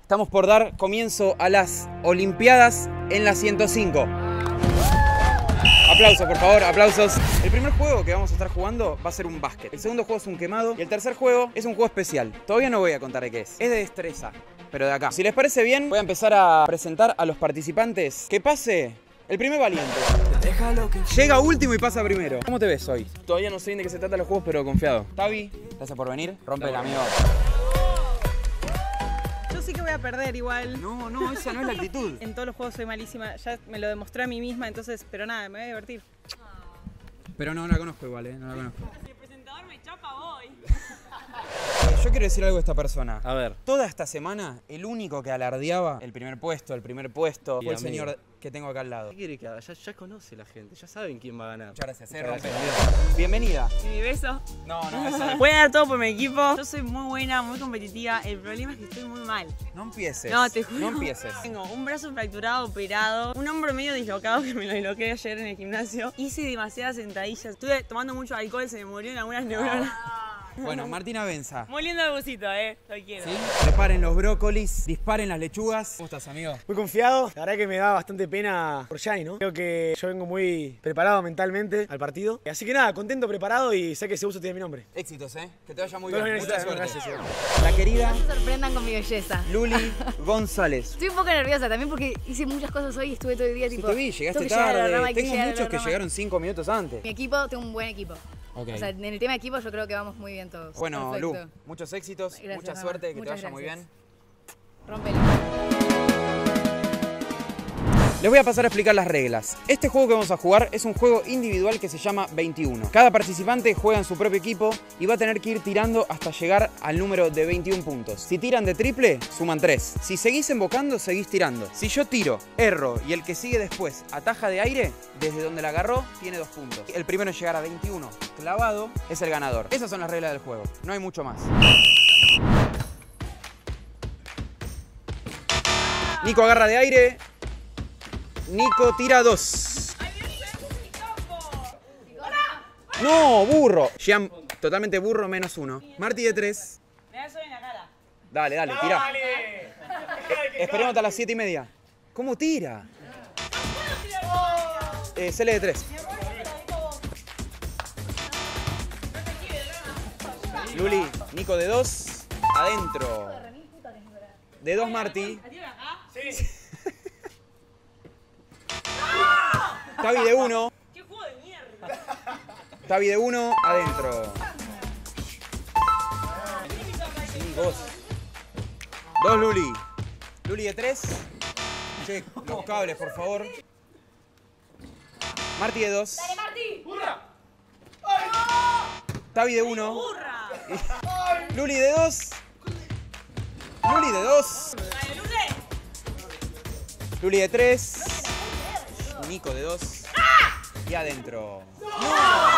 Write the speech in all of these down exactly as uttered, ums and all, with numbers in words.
Estamos por dar comienzo a las Olimpiadas en la ciento cinco. Aplausos, por favor, aplausos. El primer juego que vamos a estar jugando va a ser un básquet. El segundo juego es un quemado. Y el tercer juego es un juego especial. Todavía no voy a contar de qué es. Es de destreza, pero de acá. Si les parece bien, voy a empezar a presentar a los participantes. Que pase el primer valiente. Llega último y pasa primero. ¿Cómo te ves hoy? Todavía no sé bien de qué se tratan los juegos, pero confiado. Tavi, gracias por venir. Rompe el amigo. Yo sí que voy a perder igual. No, no, esa no es la actitud. En todos los juegos soy malísima. Ya me lo demostré a mí misma, entonces, pero nada, me voy a divertir. Pero no, no la conozco igual, ¿eh? No la conozco. Si el presentador me chapa, voy. Yo quiero decir algo a esta persona. A ver. Toda esta semana, el único que alardeaba el primer puesto, el primer puesto, Y fue el amigo. señor que tengo acá al lado. ¿Qué quiere que haga? Ya, ya conoce la gente, ya saben quién va a ganar. Muchas gracias, eh, Muchas Rompe. gracias. Bienvenida. ¿Y mi beso? No, no, esa Voy a dar todo por mi equipo. Yo soy muy buena, muy competitiva. El problema es que estoy muy mal. no empieces. No, te juro. No empieces. Tengo un brazo fracturado, operado, un hombro medio dislocado que me lo disloqué ayer en el gimnasio. Hice demasiadas sentadillas. Estuve tomando mucho alcohol, se me murieron algunas neuronas. Bueno, Martina Benza. Muy lindo el busito, eh. Lo quiero. ¿Sí? Preparen los brócolis, disparen las lechugas. ¿Cómo estás, amigo? Muy confiado, la verdad que me da bastante pena por Gianni, ¿no? Creo que yo vengo muy preparado mentalmente al partido. Así que nada, contento, preparado y sé que ese uso tiene mi nombre. Éxitos, ¿eh? Que te vaya muy Todo bien. bien, Mucha suerte. gracias, señor. La querida No se sorprendan con mi belleza. Luli González. Estoy un poco nerviosa también porque hice muchas cosas hoy y estuve todo el día Sí, tipo... te vi, llegaste tengo que llegar a la tarde. rama, hay que Tengo llegar a la muchos que rama. llegaron cinco minutos antes. Mi equipo, tengo un buen equipo. Ok. O sea, en el tema equipo yo creo que vamos muy bien todos. Bueno, Perfecto. Lu, muchos éxitos, Gracias, mucha Rama. suerte, que Muchas te vaya muy gracias. bien. Rómpelo. Les voy a pasar a explicar las reglas. Este juego que vamos a jugar es un juego individual que se llama veintiuno. Cada participante juega en su propio equipo y va a tener que ir tirando hasta llegar al número de veintiún puntos. Si tiran de triple, suman tres. Si seguís embocando, seguís tirando. Si yo tiro, erro y el que sigue después ataja de aire, desde donde la agarró, tiene dos puntos. El primero en llegar a veintiuno clavado es el ganador. Esas son las reglas del juego. No hay mucho más. Nico agarra de aire. Nico tira dos. No, burro. Gian, totalmente burro, menos uno. Marti de tres. Me da eso en la cara. Dale, dale, tira. Eh, esperemos hasta las siete y media. ¿Cómo tira? Eh, Cele de tres. Luli, Nico de dos. Adentro. De dos, Marti. Tavi de uno. ¡Qué juego de mierda! Tavi de uno, adentro. Sí, dos. Dos, Luli. Luli de tres. Che, los cables, por favor. Marti de dos. ¡Dale, Marti! ¡Burra! Tavi de uno. ¡Burra! Luli de dos. Luli de dos. ¡Dale, Lule! Luli de tres. Nico de dos. Y adentro. ¡No!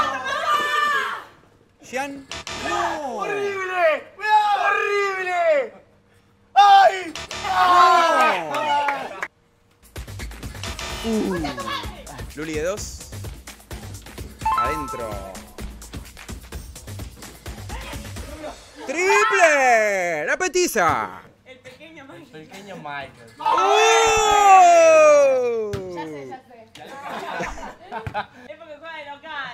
Gian. ¡No! ¡Horrible! ¡Horrible! ¡Ay! ¡No! Uh. Luli de dos. Adentro. ¡Triple! ¡La petiza! El pequeño Mike. Pequeño Michael. ¡Oh! Ya sé, ya sé. Es porque juega de local.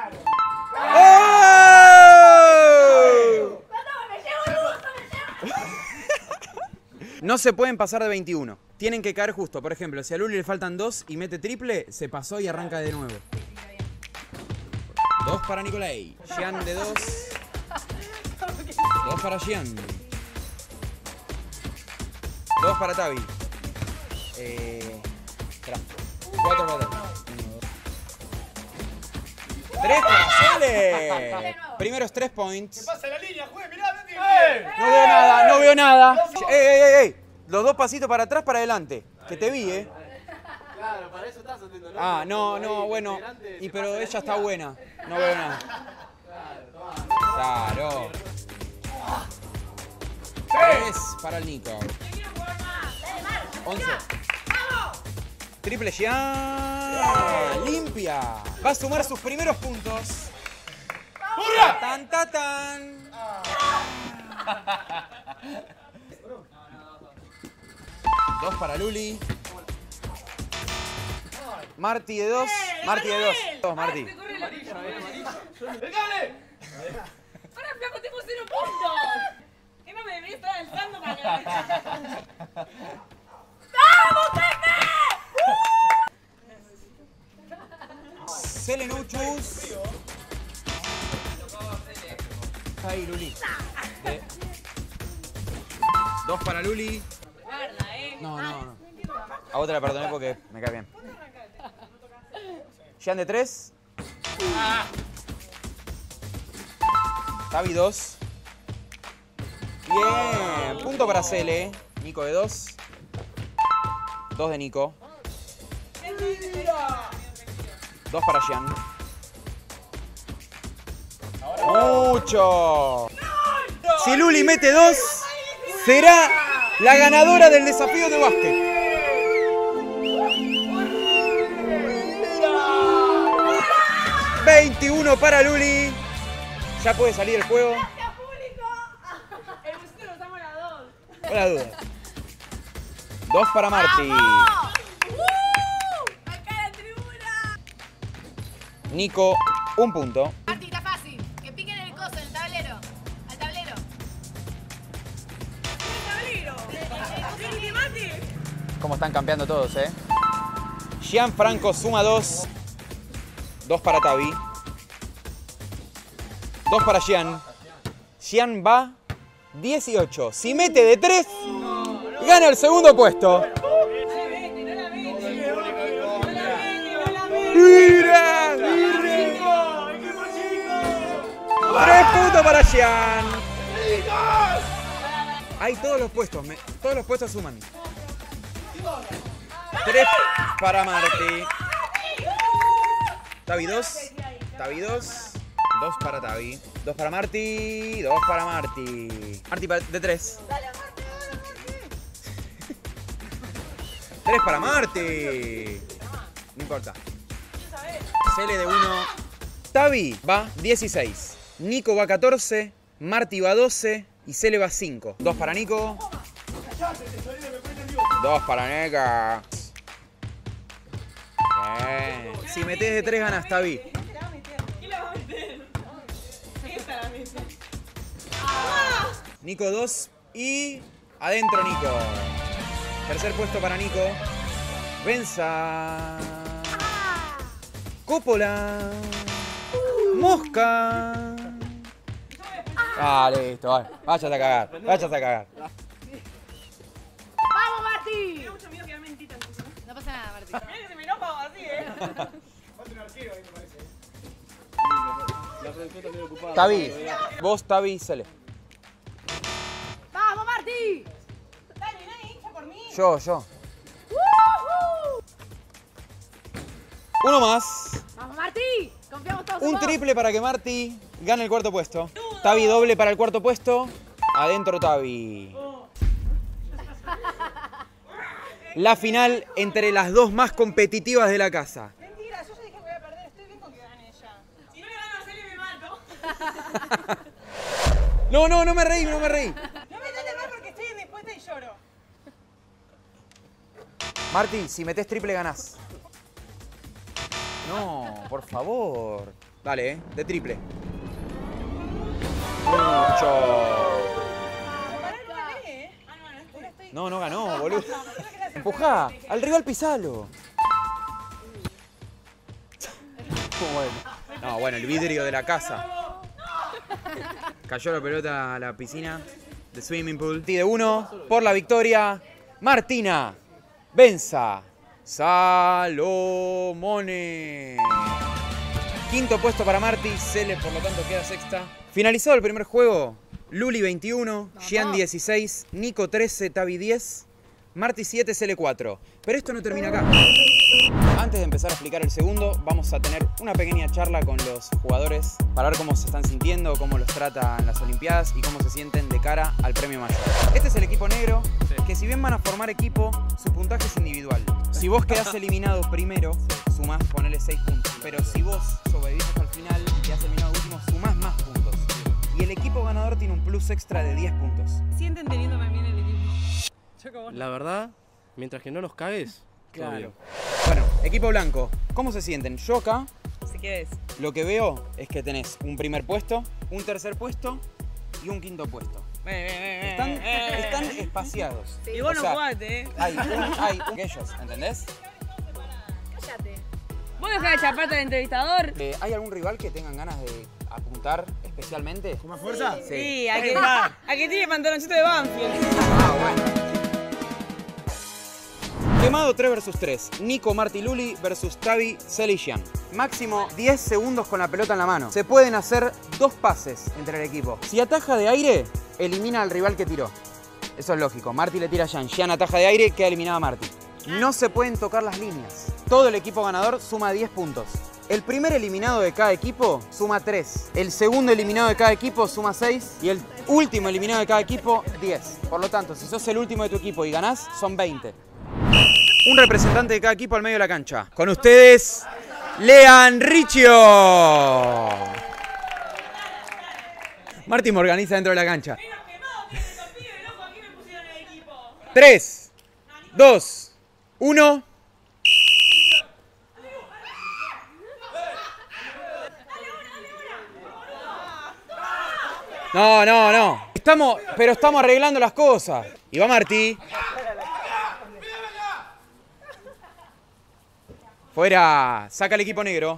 ¡Oh! No se pueden pasar de veintiuno. Tienen que caer justo. Por ejemplo, si a Luli le faltan dos y mete triple, se pasó y arranca de nuevo. Dos para Nicolai. Gian de dos. Dos para Gian. Dos para Tavi. Eh, espera. Cuatro para Tavi. ¡Tres para Sole! Primeros tres points. ¡Pasa la línea, juez! ¡Mirá, vete! No veo nada, no veo nada. ¡Ey, ey, ey, ey! Los dos pasitos para atrás, para adelante. Que te vi, ¿eh? Claro, para eso estás haciendo, ¿no? Ah, no, no, bueno. Y pero ella está buena. No veo nada. Claro. Tres para el Nico. once. Triple Gian. Limpia. Va a sumar sus primeros puntos. ¡Hurra! Tan, tan, tan. Dos para Luli. Marti de dos. Marti de dos. Dos, Marti. ¡Para, flaco, tengo cero puntos! Emma me debería estar alzando para que... ¡Vamos, Pepe! Cele no choose. Ahí, Luli. De... Dos para Luli. Guarda, eh. No, no, no. A vos te la perdoné porque me cae bien. Jean de tres. Tavi dos. Bien. Punto para Cele. Nico de dos. Dos de Nico. Dos para Jean. ¡Mucho! Si Luli mete dos, será la ganadora del desafío de básquet. veintiuno para Luli. Ya puede salir el juego. ¡Gracias, público! El busito lo usamos las dos. Por la duda. Dos para Marti. Nico, un punto. Marti, está fácil. Que piquen el coso, en el tablero. Al tablero. ¡El tablero! ¡Sí, Mati! Cómo están campeando todos, ¿eh? Gianfranco suma dos. Dos para Tavi. Dos para Gian. Gian va dieciocho. Si mete de tres, gana el segundo puesto. ¡Mira! ¡Tres puntos para Gian! Hay todos los puestos, me- todos los puestos suman. Tres para Marti. Tavi dos. Tavi dos. Dos para Tavi. Dos para Marti. Dos para Marti. Marti pa- de tres. Tres para Marti. No importa. Cele de uno. Tavi va dieciséis. Nico va catorce. Marti va doce. Y Cele va cinco. Dos para Nico. Dos para Neca. Bien. Si metés de tres ganas, Tavi. ¿Quién la va a meter? Esta la mete. Nico dos y adentro Nico. Tercer puesto para Nico. Benza. Coppola. Mosca. Ah, listo, vale. Váyate a cagar, váyate a cagar. ¡Vamos, Marti! Tengo mucho miedo que quedarme en tita. No pasa nada, Marti. Mira que se me enoja así, eh. Tavi, vos, Tavi y Cele. ¡Vamos, Marti! Dale, nadie hincha por mí. Yo, yo. Uno más. ¡Vamos, Marti! Confiamos todos en Un vos. triple para que Marti gane el cuarto puesto. Tavi doble para el cuarto puesto. Adentro Tavi. La final entre las dos más competitivas de la casa. Mentira, yo ya dije que voy a perder. Estoy bien con que gane ella. Si no le gano a Cele me mato. No, no, no me reí, no me reí. No me trate mal porque estoy indispuesta y lloro. Marti, si metés triple ganás. No, por favor. Dale, eh, de triple. Mucho. Pará, no gané, eh. Ah, no, no, estoy. estoy... No, no ganó, boludo. Empujá, al rival pisalo. Bueno. No, bueno, el vidrio de la casa. Cayó la pelota a la piscina de swimming pool. Y de uno, por la victoria, Martina Benza Salomone. Quinto puesto para Marti, Cele por lo tanto queda sexta. Finalizado el primer juego, Luli veintiuno, Gian dieciséis, Nico trece, Tavi diez, Marti siete, Cele cuatro. Pero esto no termina acá. Antes de empezar a explicar el segundo, vamos a tener una pequeña charla con los jugadores para ver cómo se están sintiendo, cómo los tratan las Olimpiadas y cómo se sienten de cara al premio mayor. Este es el equipo negro, que si bien van a formar equipo, su puntaje es individual. Si vos quedás eliminado primero, sumás, ponele seis puntos. Pero si vos sobrevivís hasta el final y quedás eliminado último, sumás más puntos. Y el equipo ganador tiene un plus extra de diez puntos. Sienten teniéndome bien el equipo. Yo como La verdad, Mientras que no nos cagues, todo Claro. bien. Bueno, equipo blanco, ¿cómo se sienten? Yo acá Si quieres. lo que veo es que tenés un primer puesto, un tercer puesto y un quinto puesto. Están, están espaciados. Y vos O no sea, jugaste, ¿eh? Hay un, hay un ellos, ¿entendés? Cállate. ¿Vos dejás de chaparte al entrevistador? Eh, ¿Hay algún rival que tengan ganas de apuntar especialmente? ¿Con más fuerza? Sí, a que, a que tiene pantaloncito de Banfield. Ah, bueno. Quemado tres versus tres. Nico Martiluli versus Tavi Selishian. Máximo diez segundos con la pelota en la mano. Se pueden hacer dos pases entre el equipo. Si ataja de aire, elimina al rival que tiró. Eso es lógico. Marti le tira a Jan. Jan ataja de aire, queda eliminada Marti. No se pueden tocar las líneas. Todo el equipo ganador suma diez puntos. El primer eliminado de cada equipo suma tres. El segundo eliminado de cada equipo suma seis. Y el último eliminado de cada equipo, diez. Por lo tanto, si sos el último de tu equipo y ganás, son veinte. Un representante de cada equipo al medio de la cancha. Con ustedes, Lean Riccio. Martín me organiza dentro de la cancha. tres, dos, uno. No, no, no. Estamos, pero estamos arreglando las cosas. Y va Martí. Fuera. Saca el equipo negro.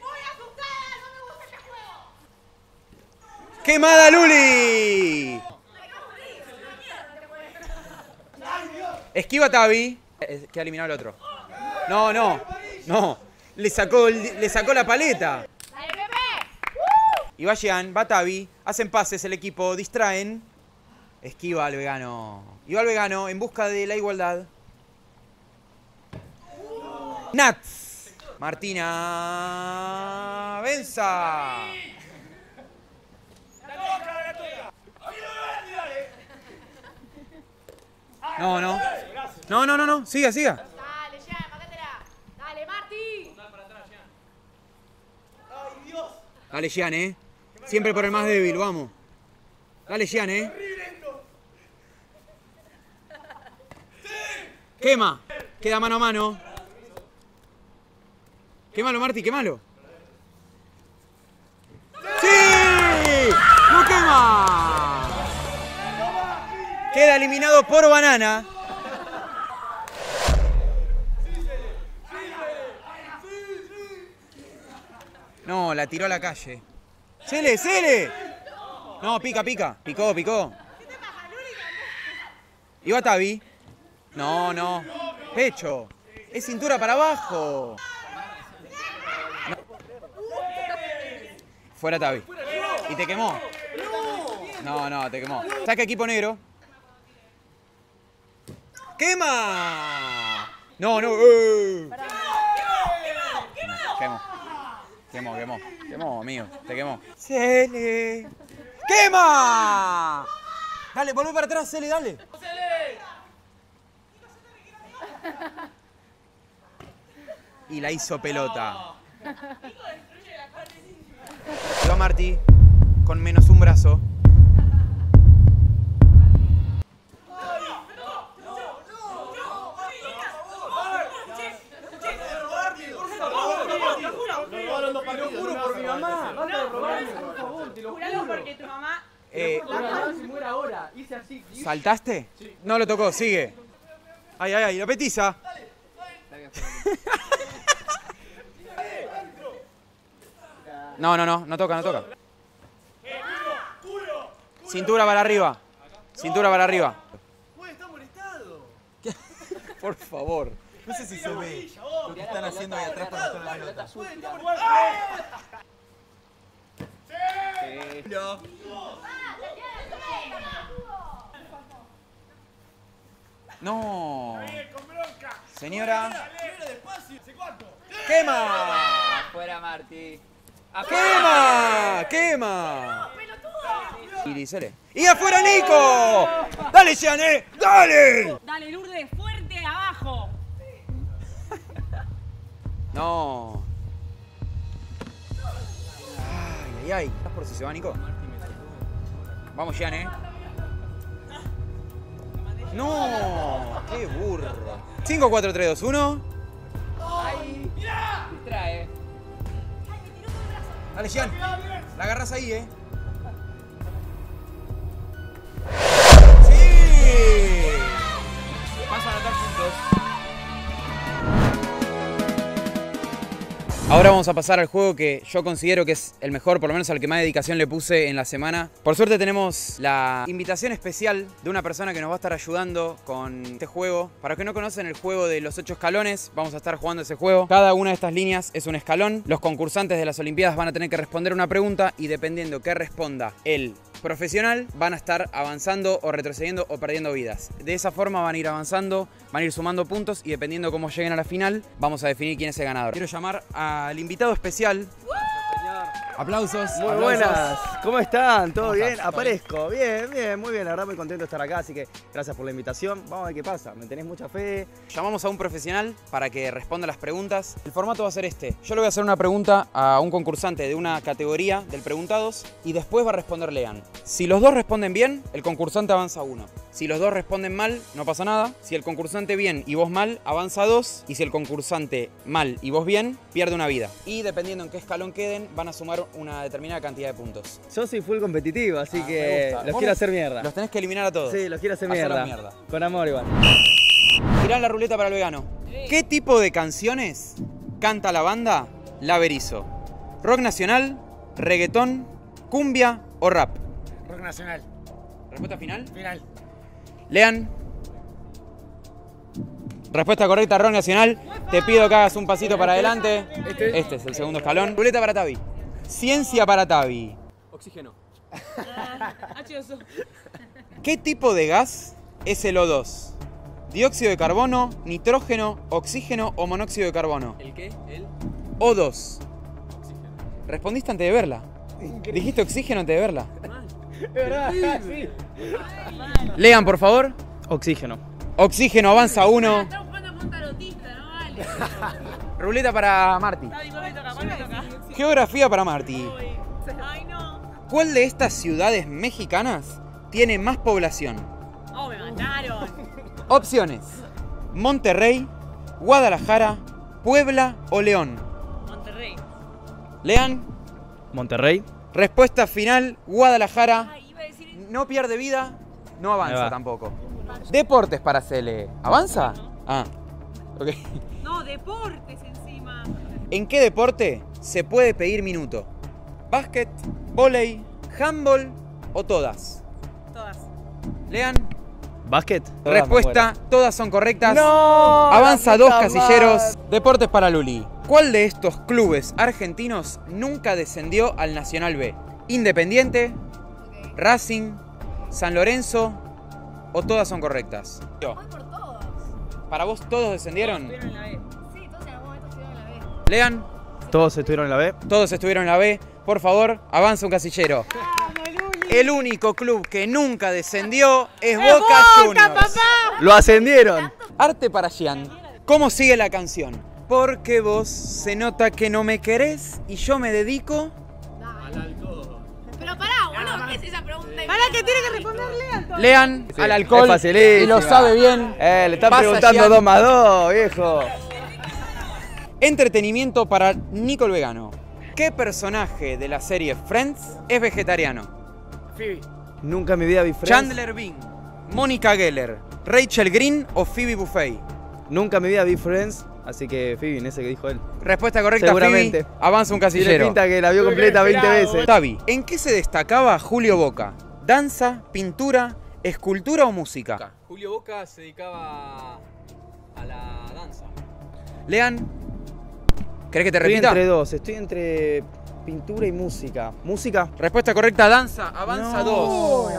¡Quemada Luli! Esquiva Tavi. Eh, Queda eliminado el otro. No, no. No. Le sacó, el- le sacó la paleta. ¡Dale, Pepe! Y va Jean, va Tavi. Hacen pases el equipo. Distraen. Esquiva al vegano. Y va el vegano en busca de la igualdad. Nats. Martina Benza. No, no. No, no, no, no. Siga, siga. Dale, Jean, matátela. Dale, Marti. Dale, Jean, eh. Siempre por el más débil, vamos. Dale, Jean, eh. Quema. Queda mano a mano. Quémalo, Marti, quémalo. ¡Sí! ¡No quema! Queda eliminado por Banana. No, la tiró a la calle. ¡Cele, cele! No, pica, pica. Picó, picó. Y va Tavi. No, no. Pecho. Es cintura para abajo. No. Fuera Tavi. Y te quemó. No, no, te quemó. Saca equipo negro. ¡Quema! No, no. ¡Eh! Quemó. Quemó, quemó. Quemó, amigo. Te quemó. Cele. ¡Quema! Dale, volvé para atrás, Cele, dale. Y la hizo pelota. Y va Marti con menos un brazo. Juralo porque tu mamá... Eh, Si muere ahora, hice así. ¿Saltaste? No lo tocó, sigue. Ay, ay, ay, la petiza. No, no, no, no toca, no toca. Cintura para arriba. Cintura para arriba. Por favor. No sé si se ve lo que están haciendo ahí atrás para buscar la pelota. No. Señora. ¡Quema! Afuera, Marti. ¡Quema! ¡Quema! Y Licele. ¡Y afuera Nico! ¡Dale, Jeané! ¡Dale! Dale, Lourdes, fuerte, abajo. No. Ay, ay, ay. ¿Estás por si se va, Nico? Vamos, Jean, ¿eh? No. ¡Qué burro! cinco, cuatro, tres, dos, uno. Ahí. Distrae. Dale, Gian. La agarras ahí, eh. ¡Sí! Vas a anotar puntos. Ahora vamos a pasar al juego que yo considero que es el mejor, por lo menos al que más dedicación le puse en la semana. Por suerte tenemos la invitación especial de una persona que nos va a estar ayudando con este juego. Para los que no conocen el juego de los ocho escalones, vamos a estar jugando ese juego. Cada una de estas líneas es un escalón. Los concursantes de las Olimpiadas van a tener que responder una pregunta y dependiendo qué responda el profesional, van a estar avanzando o retrocediendo o perdiendo vidas. De esa forma van a ir avanzando, van a ir sumando puntos y dependiendo cómo lleguen a la final, vamos a definir quién es el ganador. Quiero llamar al invitado especial. Aplausos. Muy aplausos. buenas, ¿cómo están? ¿Todo ¿Cómo bien? estás? Aparezco, bien, bien, muy bien, la verdad muy contento de estar acá, así que gracias por la invitación. Vamos a ver qué pasa, ¿me tenés mucha fe? Llamamos a un profesional para que responda las preguntas. El formato va a ser este. Yo le voy a hacer una pregunta a un concursante de una categoría del Preguntados y después va a responder Lean. Si los dos responden bien, el concursante avanza uno. Si los dos responden mal, no pasa nada. Si el concursante bien y vos mal, avanza dos. Y si el concursante mal y vos bien, pierde una vida. Y dependiendo en qué escalón queden, van a sumar una determinada cantidad de puntos. Yo soy full competitivo, así Ah, me que gusta. los ¿Vos quiero hacer mierda. Los tenés que eliminar a todos. Sí, los quiero hacer Hacerlos mierda. mierda. Con amor igual. Tirá la ruleta para el vegano. ¿Qué tipo de canciones canta la banda La Berizo? ¿Rock nacional, reggaetón, cumbia o rap? Rock nacional. ¿Respuesta final? Final. Lean. Respuesta correcta, rock nacional. Te pido que hagas un pasito para adelante. Este es el segundo escalón. Ruleta para Tavi. Ciencia para Tavi. Oxígeno. H dos O. ¿Qué tipo de gas es el O dos? ¿Dióxido de carbono, nitrógeno, oxígeno o monóxido de carbono? ¿El qué? El O dos. oxígeno. Respondiste antes de verla. Dijiste oxígeno antes de verla. Es verdad, sí. Lean, por favor. Oxígeno. Oxígeno, avanza uno. Estamos jugando con un tarotista, no vale. Ruleta para Marty. Ay, ¿cuál me toca? ¿Cuál me toca? Geografía para Marty. Ay, no. ¿Cuál de estas ciudades mexicanas tiene más población? Oh, me mataron. Opciones: Monterrey, Guadalajara, Puebla o León. Monterrey. Lean. Monterrey. Respuesta final, Guadalajara. Ay, iba a decir... No pierde vida, no Ahí avanza va. tampoco. Deportes para Cele. ¿Avanza? Ah, ok. No, deportes encima. ¿En qué deporte se puede pedir minuto? ¿Básquet, vóley, handball o todas? Todas. Lean. Básquet. Respuesta, todas son correctas. ¡No! Avanza la dos puta casilleros. madre. Deportes para Luli. ¿Cuál de estos clubes argentinos nunca descendió al Nacional B? ¿Independiente, Racing, San Lorenzo o todas son correctas? Yo. Voy por todos. ¿Para vos todos descendieron? Estuvieron en la B. Sí, todos en algún momento estuvieron en la B. Lean, Todos estuvieron en la B. todos estuvieron en la B. Por favor, avanza un casillero. El único club que nunca descendió es Boca Juniors. ¡Lo ascendieron! Arte para Gian. ¿Cómo sigue la canción? Porque vos se nota que no me querés y yo me dedico. Pero pará, boludo, ¿qué es esa pregunta? Para que tiene que responderle a todos. Lean Sí, al alcohol es facilísima. y lo sabe bien. Eh, le están Pasa, preguntando Gian. dos más dos, viejo. Entretenimiento para Nico el Vegano. ¿Qué personaje de la serie Friends es vegetariano? Phoebe. Nunca en mi vida vi Friends. Chandler Bing, Mónica Geller, Rachel Green o Phoebe Buffay. Nunca en mi vida vi Friends, así que Phoebe, ese que dijo él. Respuesta correcta, Seguramente. Phoebe. Avanza un Tiene casillero. pinta que la vio completa veinte veces. Tavi, ¿en qué se destacaba Julio Boca? ¿Danza, pintura, escultura o música? Julio Boca se dedicaba a la danza. Lean, ¿querés que te Estoy repita? entre dos, estoy entre pintura y música. ¿Música? Respuesta correcta, danza, avanza No. dos.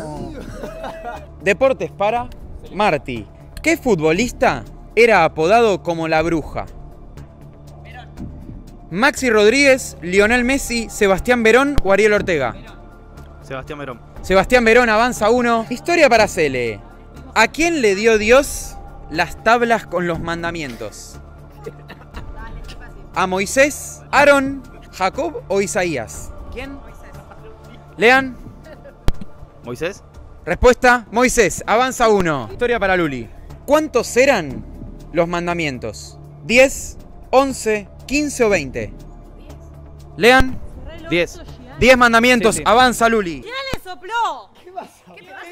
Deportes para Marty. ¿Qué futbolista era apodado como la bruja? Maxi Rodríguez, Lionel Messi, Sebastián Verón o Ariel Ortega. Sebastián Verón. Sebastián Verón avanza uno. Historia para Cele. ¿A quién le dio Dios las tablas con los mandamientos? ¿A Moisés, Aarón, Jacob o Isaías? ¿Quién? Lean. ¿Moisés? Respuesta, Moisés. Avanza uno. Historia para Luli. ¿Cuántos eran los mandamientos? ¿diez, once, quince o veinte? Lean. diez. diez mandamientos. Sí, sí. Avanza, Luli. ¿Quién le sopló? ¿Qué te pasa?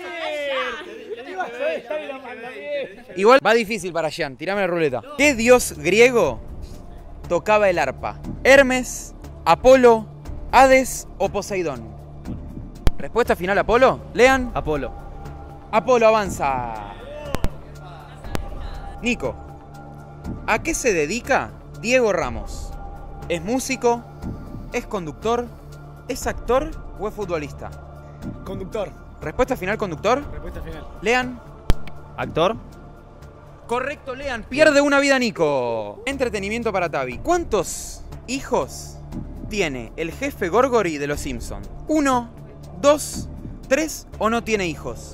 Igual va difícil para Jean. Tirame la ruleta. ¿Qué dios griego tocaba el arpa? ¿Hermes, Apolo, Hades o Poseidón? Respuesta final, Apolo. Lean. Apolo. Apolo, avanza. Nico, ¿a qué se dedica Diego Ramos? ¿Es músico? ¿Es conductor? ¿Es actor o es futbolista? Conductor. Respuesta final, conductor. Respuesta final. Lean. Actor. Correcto, Lean. Pierde una vida, Nico. Entretenimiento para Tavi. ¿Cuántos hijos tiene el jefe Gorgory de los Simpson? ¿Uno, dos, tres o no tiene hijos?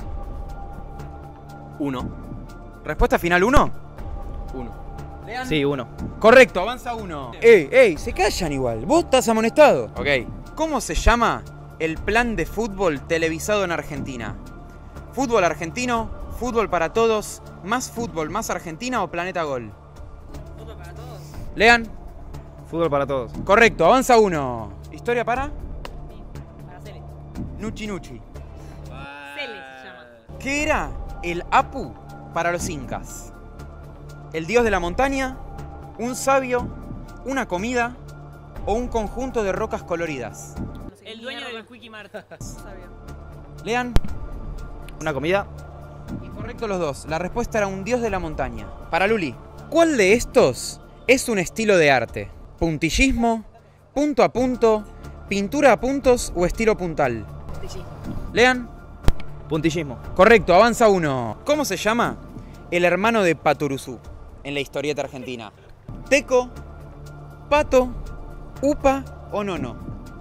Uno. Respuesta final, ¿uno? Uno. Lean. Sí, uno. Correcto, avanza uno. Ey, ey, se callan igual. Vos estás amonestado. Ok. ¿Cómo se llama el plan de fútbol televisado en Argentina? ¿Fútbol argentino? ¿Fútbol para todos? ¿Más fútbol, más Argentina o Planeta Gol? ¿Fútbol para todos? Lean. Fútbol para todos. Correcto, avanza uno. ¿Historia para? Sí, para Cele. Nuchi Nuchi. Cele se llama. ¿Qué era el Apu para los incas? ¿El dios de la montaña? ¿Un sabio? ¿Una comida? ¿O un conjunto de rocas coloridas? El dueño del Quickie Mart. Sabio. Lean. Una comida. Incorrecto los dos. La respuesta era un dios de la montaña. Para Luli, ¿cuál de estos es un estilo de arte? ¿Puntillismo? ¿Punto a punto? ¿Pintura a puntos o estilo puntal? Lean. Puntillismo. Correcto, avanza uno. ¿Cómo se llama el hermano de Patoruzú en la historieta argentina? ¿Teco? ¿Pato? ¿Upa o Nono?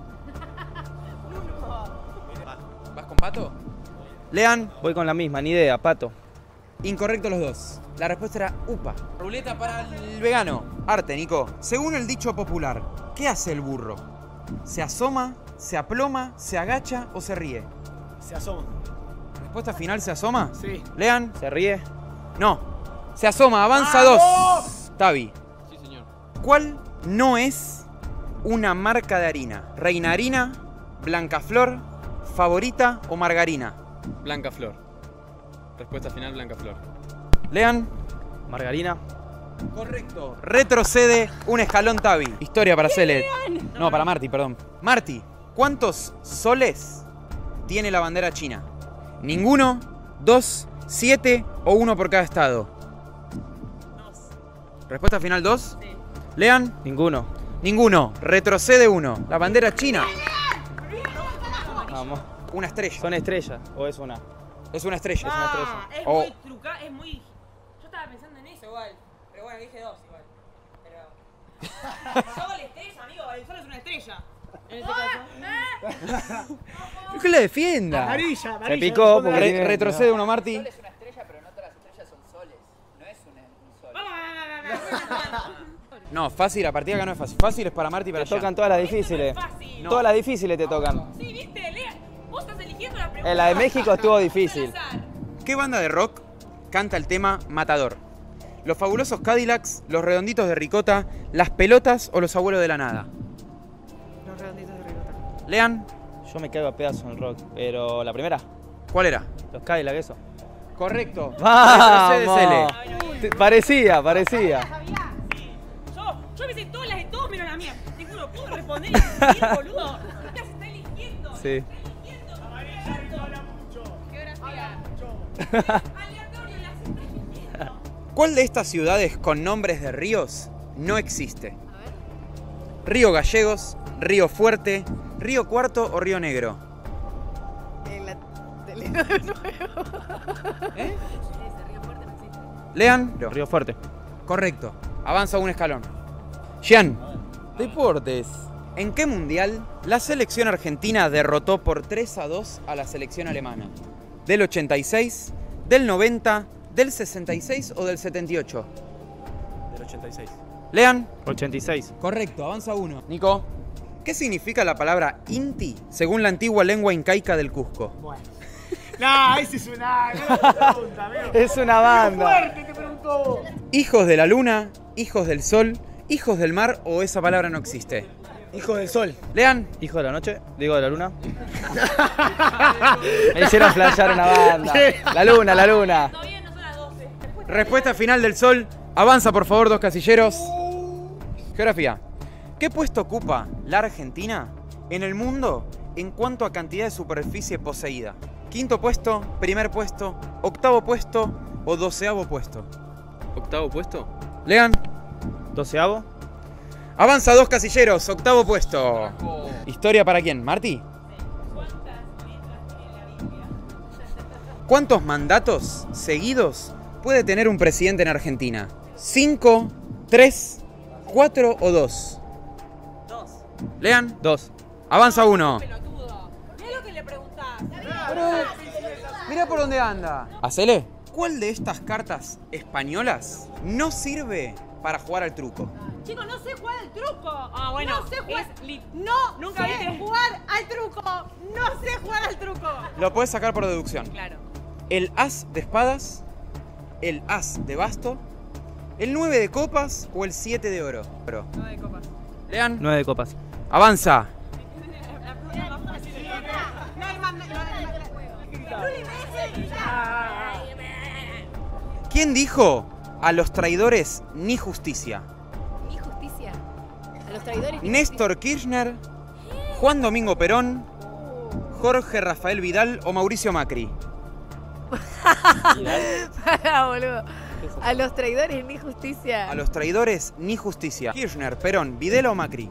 ¿Vas con Pato? Lean. Voy con la misma, ni idea, Pato. Incorrecto los dos. La respuesta era Upa. Ruleta para el vegano. Arte, Nico. Según el dicho popular, ¿qué hace el burro? ¿Se asoma, se aploma, se agacha o se ríe? Se asoma. Respuesta final, ¿se asoma? Sí. Lean. ¿Se ríe? No. Se asoma, avanza dos. Tavi. Sí, señor. ¿Cuál no es una marca de harina? ¿Reina Harina, Blancaflor, Favorita o Margarina? Blanca Flor. Respuesta final, Blanca Flor. Lean. Margarina. Correcto. Retrocede un escalón, Tavi. Historia para Cele. No, para Marty, perdón. Marty, ¿cuántos soles tiene la bandera china? ¿Ninguno, dos, siete o uno por cada estado? Dos. Respuesta final, dos. Sí. Lean. Ninguno. Ninguno. Retrocede uno. La bandera china. Vamos. Una estrella. ¿Son estrellas o es una? Es una estrella. Ah, Es una estrella. es O- muy truca, es muy... Yo estaba pensando en eso igual. Pero bueno, dije dos igual. Pero... Sol, estrella, amigo. El sol es una estrella. En este caso. ¿Qué le defienda? Amarilla, amarilla. Se picó porque Re- tiene- retrocede uno, Marty. Sol es una estrella, pero no todas las estrellas son soles. No es una- un sol. Vamos, vamos, vamos, vamos. No, fácil, a partir de acá no es fácil. Fácil es para Marty y para Te Jean. tocan todas las difíciles. Fácil. Todas las difíciles te tocan. Sí, viste, Lea. Vos estás eligiendo la pregunta. En la de México estuvo difícil. ¿Qué banda de rock canta el tema Matador? ¿Los Fabulosos Cadillacs, Los Redonditos de Ricota, Las Pelotas o Los Abuelos de la Nada? Los redonditos de ricota. Lean. Yo me caigo a pedazos en el rock, pero la primera, ¿Cuál era? los Cadillac, eso. Correcto. Retrocede Cele. ¡Vamos! Te- Parecía, parecía. Sí. Yo, yo me sé todas las de todos menos la mía. Te juro, ¿puedo responder y escribir, boludo? Ya se está eligiendo. Sí. Aleatorio, las está eligiendo. ¿Cuál de estas ciudades con nombres de ríos no existe? ¿Río Gallegos, Río Fuerte, Río Cuarto o Río Negro? ¿Eh? Lean. Río Fuerte. Correcto. Avanza un escalón. Jean. Deportes. ¿En qué mundial la selección argentina derrotó por tres a dos a la selección alemana? ¿Del ochenta y seis, del noventa, del sesenta y seis o del setenta y ocho? Del ochenta y seis. Lean. ochenta y seis. Correcto, avanza uno. Nico. ¿Qué significa la palabra Inti según la antigua lengua incaica del Cusco? Bueno. No, ese es una. No, pregunta, amigo. Es una banda. Fuerte, te pregunté. Hijos de la luna, hijos del sol, hijos del mar o esa palabra no existe. Hijo del sol. Lean. Hijo de la noche, digo de la luna. Me hicieron flashear una banda. La luna, la luna. Todavía no son las doce. Respuesta final del sol. Avanza por favor dos casilleros. Geografía. ¿Qué puesto ocupa la Argentina en el mundo en cuanto a cantidad de superficie poseída? ¿Quinto puesto, primer puesto, octavo puesto o doceavo puesto? ¿Octavo puesto? Lean. Doceavo. Avanza dos casilleros, octavo puesto. ¿Historia para quién? ¿Marty? ¿Cuántos mandatos seguidos puede tener un presidente en Argentina? ¿Cinco, tres, cuatro o dos? Dos. Lean. Dos. Avanza uno. Pelotudo. Mirá lo que le preguntás. Mira por dónde anda. Hacele. ¿Cuál de estas cartas españolas no sirve para jugar al truco? Chicos, no sé jugar al truco. Ah, bueno. No sé jugar. es li- No Nunca sé viste. jugar al truco. No sé jugar al truco. Lo puedes sacar por deducción. Claro. El as de espadas, el as de basto, el nueve de copas o el siete de oro. Oro. No de copas. Lean. Nueve de copas. Avanza. No hay más. No hay más. Luli Messi. ¿Quién dijo a los traidores ni justicia? Ni justicia. A los traidores. ni Néstor Kirchner, Juan Domingo Perón, Jorge Rafael Vidal o Mauricio Macri. Pará, boludo. A los traidores ni justicia. A los traidores ni justicia. Kirchner, Perón, Videla o Macri.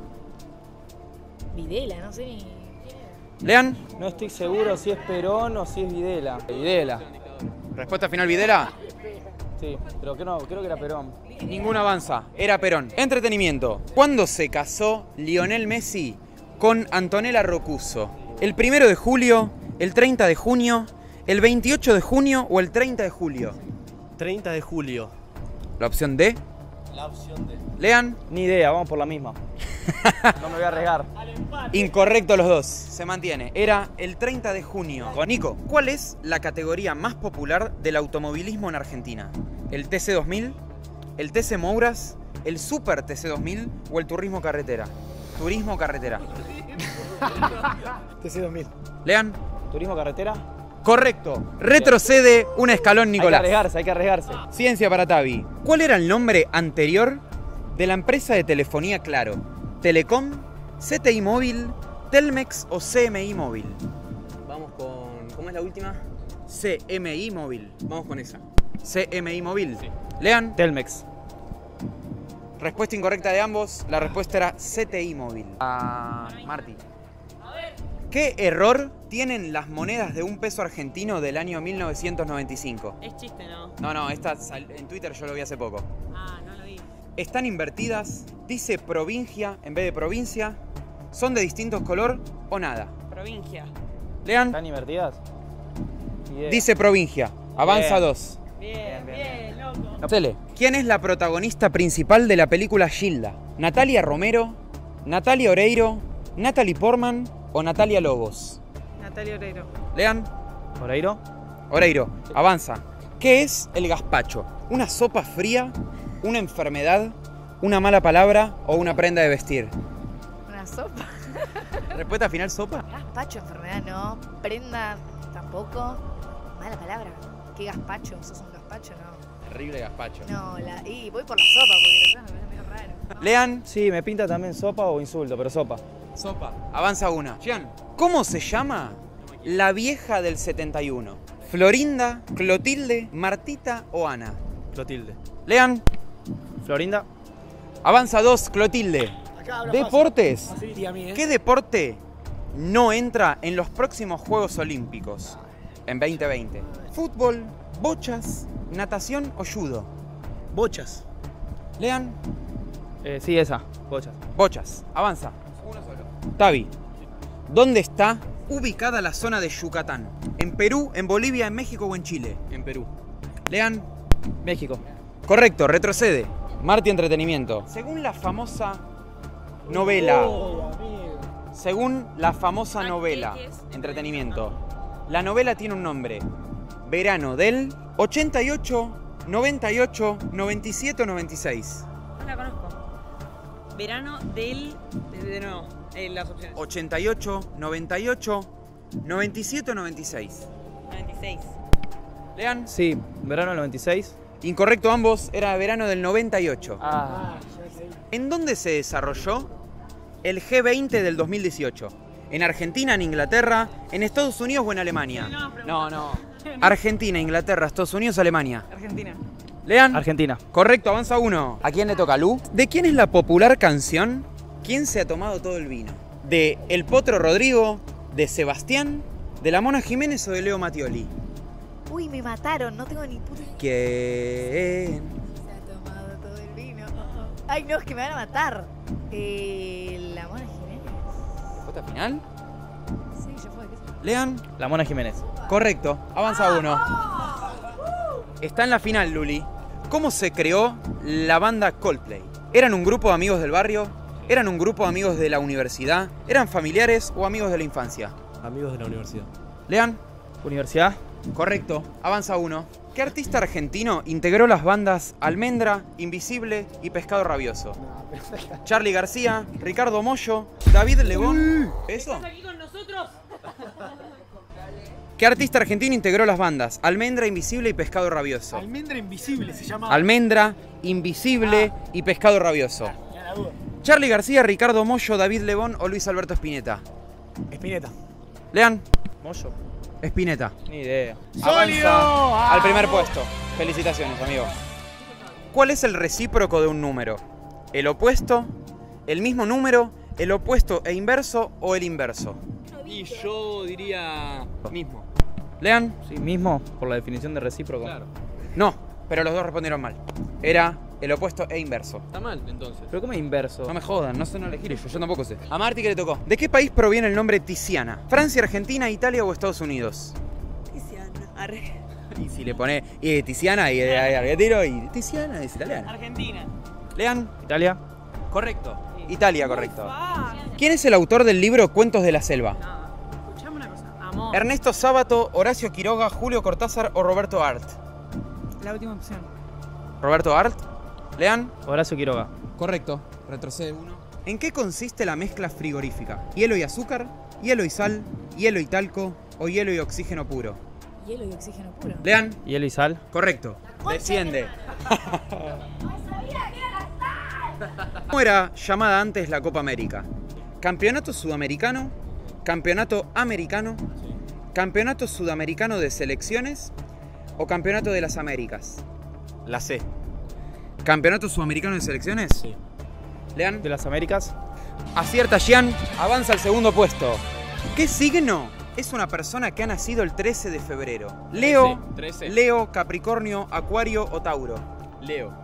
Videla, no sé ni. Lean. No estoy seguro si es Perón o si es Videla. Videla. Respuesta final, Videla. Sí, pero creo, creo que era Perón. Ninguna avanza. Era Perón. Entretenimiento. ¿Cuándo se casó Lionel Messi con Antonella Roccuzzo? ¿El primero de julio, el treinta de junio, el veintiocho de junio o el treinta de julio? treinta de julio. La opción D. La opción D. Lean. Ni idea, vamos por la misma. No me voy a arriesgar. Incorrecto los dos. Se mantiene. Era el treinta de junio. Nico, ¿cuál es la categoría más popular del automovilismo en Argentina? ¿El T C dos mil, el T C Mouras, el Super T C dos mil o el Turismo Carretera? Turismo Carretera. T C dos mil. Lean. ¿Turismo carretera? Correcto. Retrocede un escalón, Hay que Nicolás. arriesgarse, hay que arriesgarse. Ciencia para Tavi. ¿Cuál era el nombre anterior de la empresa de telefonía Claro? ¿Telecom, C T I Móvil, Telmex o C M I Móvil? Vamos con... ¿Cómo es la última? C M I Móvil. Vamos con esa. C M I Móvil. Lean. Telmex. Respuesta incorrecta de ambos. La respuesta era C T I Móvil. Ah, Marty. ¿Qué error tienen las monedas de un peso argentino del año mil novecientos noventa y cinco? Es chiste, ¿no? No, no, esta sal- en Twitter yo lo vi hace poco. Ah, no lo vi. Están invertidas, dice provincia en vez de provincia, son de distintos color o nada. Provincia. Lean. ¿Están invertidas? Ni idea. Dice provincia. Avanza Bien. dos. Bien, bien, loco. Tele. ¿Quién es la protagonista principal de la película Gilda? ¿Natalia Romero, Natalia Oreiro, Natalie Portman o Natalia Lobos? Natalia Oreiro. Lean. ¿Oreiro? Oreiro, avanza. ¿Qué es el gazpacho? ¿Una sopa fría, una enfermedad, una mala palabra o una prenda de vestir? Una sopa. Respuesta final, sopa. Gazpacho, enfermedad, no. Prenda, tampoco. Mala palabra. ¿Qué gazpacho? ¿Sos un gazpacho? No. Terrible gazpacho. No, la... y voy por la sopa porque lo me parece medio raro. Lean. Sí, me pinta también sopa o insulto, pero sopa. Sopa. Avanza una. Gian, ¿cómo se llama la vieja del setenta y uno? ¿Florinda, Clotilde, Martita o Ana? Clotilde. Lean. Florinda. Avanza dos, Clotilde. Acá habla Deportes. fácil. Sí, a mí, ¿eh? ¿Qué deporte no entra en los próximos Juegos Olímpicos en veinte veinte? ¿Fútbol, bochas, natación o judo? Bochas. Lean. Eh, sí, esa. Bochas. Bochas. Avanza. Uno solo. Tavi. ¿Dónde está ubicada la zona de Yucatán? ¿En Perú, en Bolivia, en México o en Chile? En Perú. Lean. México. Correcto, retrocede. Marti Entretenimiento. Según la famosa novela. Según la famosa novela. Entretenimiento. La novela tiene un nombre. Verano del ochenta y ocho, noventa y ocho, noventa y siete o noventa y seis. No la conozco. Verano del... De, de nuevo, eh, las opciones. ochenta y ocho, noventa y ocho, noventa y siete o noventa y seis. noventa y seis. Lean. Sí, verano del noventa y seis. Incorrecto ambos, era verano del noventa y ocho. Ah. ¿En dónde se desarrolló el G veinte del dos mil dieciocho? ¿En Argentina, en Inglaterra, en Estados Unidos o en Alemania? No, no. Argentina, Inglaterra, Estados Unidos, Alemania. Argentina. Lean. Argentina. Correcto, avanza uno. ¿A quién le toca, Lu? ¿De quién es la popular canción ¿Quién se ha tomado todo el vino? ¿De El Potro Rodrigo, de Sebastián, de la Mona Jiménez o de Leo Mattioli? Uy, me mataron, no tengo ni puta idea. ¿Quién? Se ha tomado todo el vino. Ay, no, es que me van a matar. Eh, la Mona Jiménez. ¿Respuesta final? Sí, ya fue. ¿Qué sé? Lean. La Mona Jiménez. Correcto, avanza uno. Está en la final, Luli. ¿Cómo se creó la banda Coldplay? ¿Eran un grupo de amigos del barrio? ¿Eran un grupo de amigos de la universidad? ¿Eran familiares o amigos de la infancia? Amigos de la universidad. Lean. Universidad. Correcto, avanza uno. ¿Qué artista argentino integró las bandas Almendra, Invisible y Pescado Rabioso? Charly García, Ricardo Mollo, David Lebón. ¿Eso? ¿Estás aquí con nosotros? ¿Qué artista argentino integró las bandas Almendra, Invisible y Pescado Rabioso? Almendra invisible se llama. Almendra, Invisible y Pescado Rabioso. Ya la duda. Charly García, Ricardo Mollo, David Lebón o Luis Alberto Spinetta. Spinetta. Lean. Mollo. Spinetta. Ni idea. ¡Sólido! Avanza al primer puesto. Felicitaciones, amigo. ¿Cuál es el recíproco de un número? ¿El opuesto? ¿El mismo número? ¿El opuesto e inverso o el inverso? Y yo diría mismo. Lean. Sí, mismo, por la definición de recíproco. Claro. No, pero los dos respondieron mal. Era el opuesto e inverso. Está mal, entonces. Pero ¿cómo es inverso? No me jodan, no sé no elegir yo, yo tampoco sé. A Marti, ¿qué le tocó? ¿De qué país proviene el nombre Tiziana? ¿Francia, Argentina, Italia o Estados Unidos? Tiziana. Arre. Y si le pone y Tiziana y de argentino y Tiziana es italiana. Argentina. Lean. Italia. Correcto. Italia, correcto. Ah, ¿Quién es el autor del libro Cuentos de la Selva? no. Escuchame una cosa. Amor. Ernesto Sábato, Horacio Quiroga, Julio Cortázar o Roberto Arlt. La última opción. ¿Roberto Arlt? Lean. Horacio Quiroga. Correcto. Retrocede uno. ¿En qué consiste la mezcla frigorífica? ¿Hielo y azúcar? ¿Hielo y sal? ¿Hielo y talco? ¿O hielo y oxígeno puro? Hielo y oxígeno puro. Lean. Hielo y sal. Correcto. Desciende. ¿Cómo era llamada antes la Copa América? ¿Campeonato Sudamericano? ¿Campeonato Americano? ¿Campeonato Sudamericano de Selecciones? ¿O Campeonato de las Américas? La C. ¿Campeonato Sudamericano de Selecciones? Sí. Lean. De las Américas. Acierta Gian, avanza al segundo puesto. ¿Qué signo es una persona que ha nacido el trece de febrero? Leo, trece. Leo, Capricornio, Acuario o Tauro. Leo.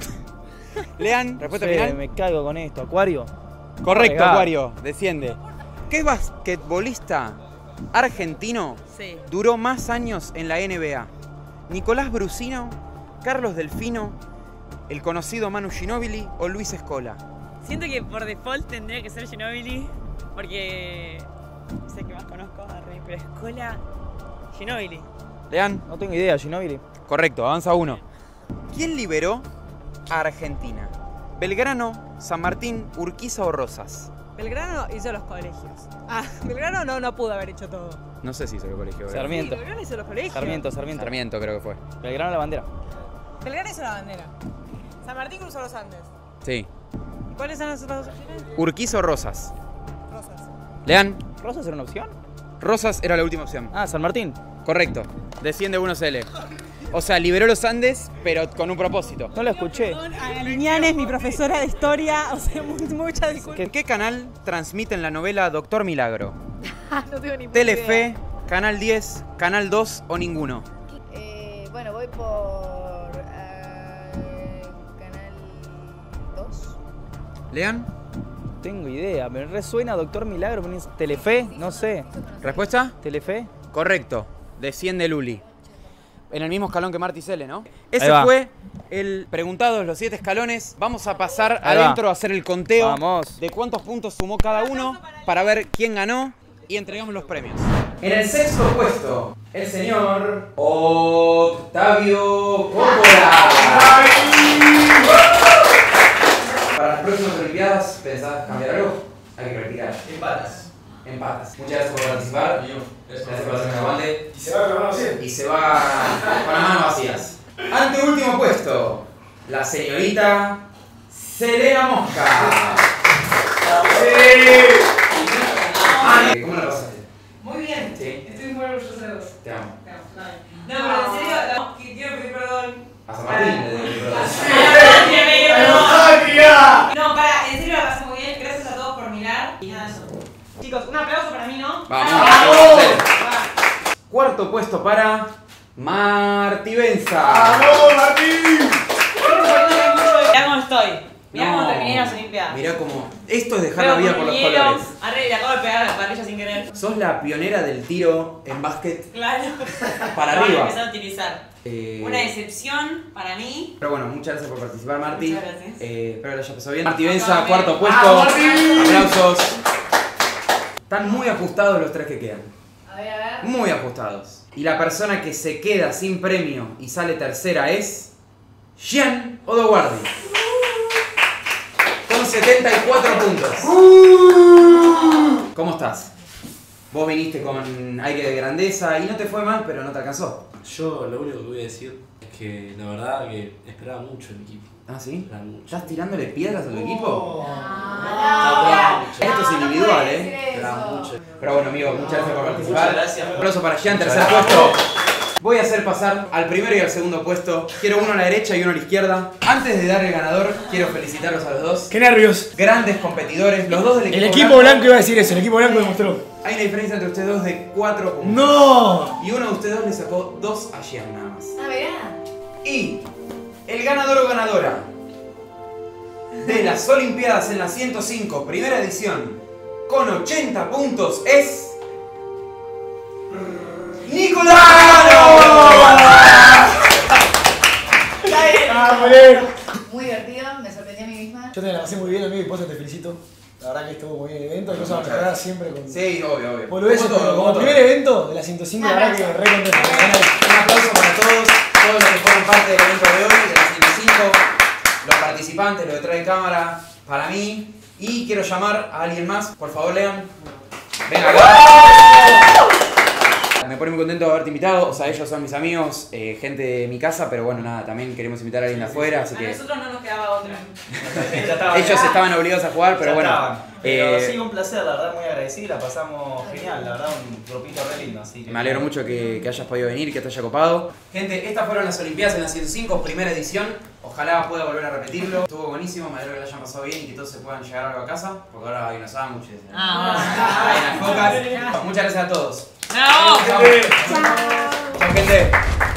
Lean, respuesta Sí, final. me caigo con esto. Acuario. Correcto, Regá. Acuario, desciende. ¿Qué basquetbolista argentino Sí. duró más años en la N B A? ¿Nicolás Brusino, Carlos Delfino, el conocido Manu Ginóbili o Luis Escola? Siento que por default tendría que ser Ginóbili, porque es el que más conozco, arre, pero Escola, Ginóbili. Lean. No tengo idea, Ginóbili. Correcto, avanza uno. ¿Quién liberó a Argentina? ¿Belgrano, San Martín, Urquiza o Rosas? Belgrano hizo los colegios. Ah, Belgrano no, no pudo haber hecho todo. No sé si hizo el colegio. ¿verdad? Sarmiento. Sí, Belgrano hizo los colegios. Sarmiento, Sarmiento. Sarmiento creo que fue. Belgrano la bandera. Belgrano hizo la bandera. San Martín cruzó los Andes. Sí. ¿Y cuáles son las otras dos opciones? Urquiza o Rosas. Rosas. Lean. ¿Rosas era una opción? Rosas era la última opción. Ah, San Martín. Correcto. Desciende uno C L. O sea, liberó los Andes, pero con un propósito. No la escuché. A Liñanes, mi profesora de historia, o sea, mu- mucha disculpa. ¿En qué canal transmiten la novela Doctor Milagro? No tengo ni puta ¿Telefe, idea. Canal diez, Canal dos o ninguno? Eh, bueno, voy por. eh, Canal dos. ¿Lean? No tengo idea. Me resuena Doctor Milagro. ponés Telefe, no sé. ¿Respuesta? Telefe. Correcto. Desciende Luli. En el mismo escalón que Marti Cele, ¿no? Ahí Ese va. fue el Preguntados, los siete escalones. Vamos a pasar Ahí va. adentro a hacer el conteo Vamos. de cuántos puntos sumó cada uno para ver quién ganó y entregamos los premios. En el sexto puesto, el señor Octavio Coppola. Para las próximas Olimpiadas, ¿pensás cambiar algo? Hay que practicar. Empatas. Empatas. Muchas gracias por participar. Gracias por hacerme el aguante. Y se va con la mano vacía. Y se va con las manos vacías. Anteúltimo puesto, la señorita Selena Mosca. Ah, ¿cómo la pasaste? Muy bien. Sí. Estoy muy orgullosa de vos. Te amo. Te amo. No, pero en serio, no, que quiero pedir perdón. A San Martín le doy perdón. No, para, en serio la pasé muy bien. Gracias a todos por mirar. Y nada, eso. Chicos, un aplauso para mí, ¿no? Vamos. ¡Vamos! Cuarto puesto para Marti Benza. ¡Vamos, Martín! Mirá cómo estoy. Mirá No. cómo terminé las Olimpiadas. Mirá como. Esto es dejar Veo la vida con por los hielo. colores. Arre, le acabo de pegar a la parrilla sin querer. Sos la pionera del tiro en básquet Claro. para Lo voy a arriba. empezar a utilizar. Eh, Una decepción para mí. Pero bueno, muchas gracias por participar, Marti. Muchas gracias. Eh, espero que lo haya pasado bien. Marti Benza, Acá, cuarto bien. puesto. ¡Ah, Marti! Aplausos. Están muy ajustados los tres que quedan. A ver, a ver. Muy ajustados. Y la persona que se queda sin premio y sale tercera es Gian Odoguardi. Con setenta y cuatro puntos. ¿Cómo estás? Vos viniste con aire de grandeza y no te fue mal, pero no te alcanzó. Yo lo único que voy a decir es que la verdad que esperaba mucho el equipo. ¿Ah, sí? Esperaba mucho. ¿Estás tirándole piedras a tu equipo? Ah, no, Esto es no, individual, no puede ¿eh? decir Esperaba eso. mucho. Pero bueno, amigo, muchas gracias por participar. Muchas gracias. Un aplauso para Gian, tercer Muchas puesto. Voy a hacer pasar al primero y al segundo puesto. Quiero uno a la derecha y uno a la izquierda. Antes de dar el ganador, quiero felicitarlos a los dos. ¡Qué nervios! Grandes competidores, los dos del equipo El equipo blanco iba a decir eso, el equipo blanco demostró. Hay una diferencia entre ustedes dos de cuatro puntos. ¡No! Y uno de ustedes dos le sacó dos a Gian nada más. Ah, verá. Y el ganador o ganadora de las Olimpiadas en la ciento cinco, primera edición, con ochenta puntos es... ¡Nicolás! ¡Ah, moler! Muy divertido, me sorprendí a mí misma. Yo te la pasé muy bien, amigo, y por eso te felicito. La verdad que estuvo muy bien el evento, hay cosas a mejorar siempre con... Sí, obvio, obvio. Boludeces, Como todo, pero como como todo. primer evento de la ciento cinco, la verdad que re contento. Un aplauso para todos, todos los que fueron parte del evento de hoy, de la ciento cinco, los participantes, los detrás de cámara, para mí. Y quiero llamar a alguien más, por favor, Lean. Venga acá. Me pone muy contento de haberte invitado, o sea, ellos son mis amigos, eh, gente de mi casa, pero bueno, nada, también queremos invitar a alguien de afuera, así A que nosotros no nos quedaba otra. Ya estaba. ellos estaban obligados a jugar, pero Ya bueno. estaban. Pero eh, sí, un placer, la verdad, muy agradecido, la pasamos genial, la verdad, un grupito re lindo, así que... Me alegro mucho que, que hayas podido venir, que te haya copado. Gente, estas fueron las Olimpiadas en la ciento cinco, primera edición. Ojalá pueda volver a repetirlo. Estuvo buenísimo, me alegro que lo hayan pasado bien y que todos se puedan llegar algo a casa, porque ahora hay unos sándwiches, Ah, hay unas cocas. Muchas gracias a todos. ¡Bravo! Chao, gente.